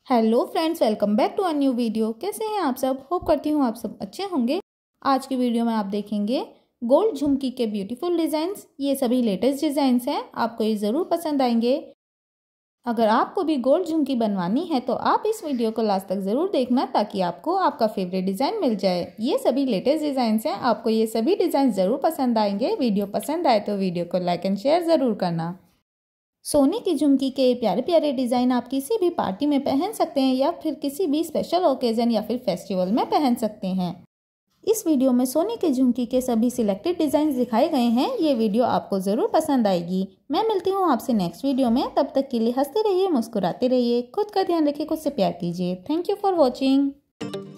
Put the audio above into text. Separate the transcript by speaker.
Speaker 1: Hello friends, welcome back to a new video. कैसे हैं आप सब? होप करती हूँ आप सब अच्छे होंगे। आज की वीडियो में आप देखेंगे गोल्ड झुमकी के ब्यूटीफुल डिज़ाइंस। ये सभी लेटेस्ट डिज़ाइंस हैं, आपको ये ज़रूर पसंद आएंगे। अगर आपको भी गोल्ड झुमकी बनवानी है तो आप इस वीडियो को लास्ट तक ज़रूर देखना, ताकि आपको आपका फेवरेट डिज़ाइन मिल जाए। ये सभी लेटेस्ट डिज़ाइंस हैं, आपको ये सभी डिज़ाइन ज़रूर पसंद आएंगे। वीडियो पसंद आए तो वीडियो को लाइक एंड शेयर ज़रूर करना। सोने की झुमकी के प्यारे प्यारे डिज़ाइन आप किसी भी पार्टी में पहन सकते हैं या फिर किसी भी स्पेशल ओकेजन या फिर फेस्टिवल में पहन सकते हैं। इस वीडियो में सोने की झुमकी के सभी सिलेक्टेड डिज़ाइन दिखाए गए हैं। ये वीडियो आपको ज़रूर पसंद आएगी। मैं मिलती हूँ आपसे नेक्स्ट वीडियो में। तब तक के लिए हंसते रहिए, मुस्कुराते रहिए, खुद का ध्यान रखिए, खुद से प्यार कीजिए। Thank you for watching.